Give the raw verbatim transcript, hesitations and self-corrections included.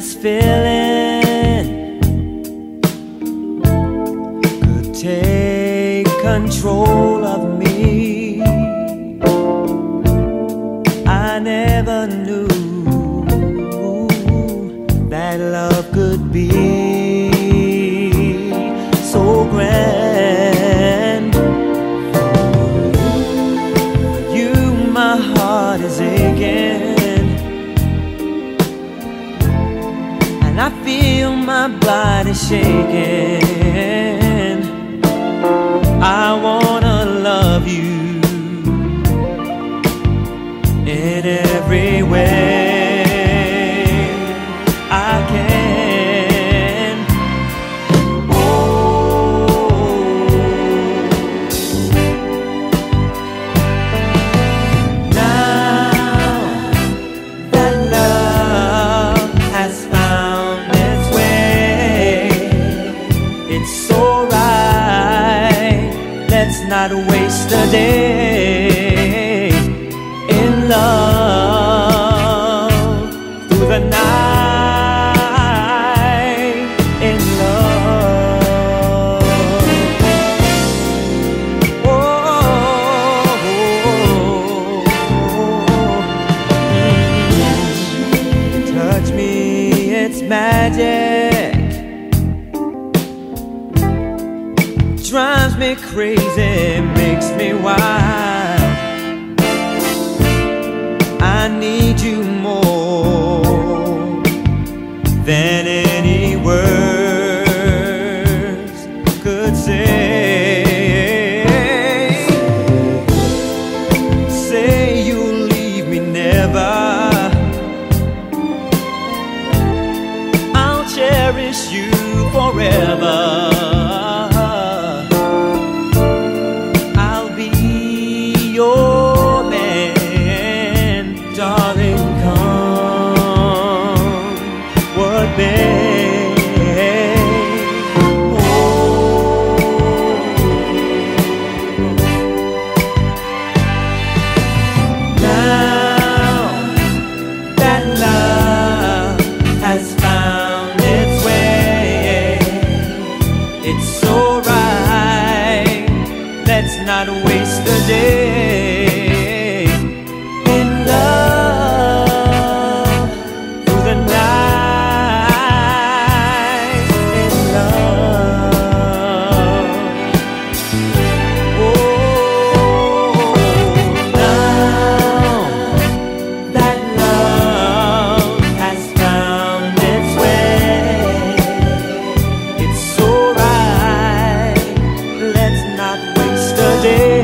this feeling could take control of me. I never knew that love could be so grand. For you, my heart is aching, and I feel my body shaking. I wanna love you in every way I can. Oh, now that love has found its way, it's so right. Let's not waste a day in love through the night, in love. Oh, mm. Touch me, it's magic. Drives me crazy, makes me wild. I need you more than any words could say. Say you'll leave me never. I'll cherish you forever. Your man, darling, come what may. Oh, now that love has found its way, it's so right. Let's not waste a day in love through the night, in love. Oh, now that love has found its way, it's so right. Let's not waste a day.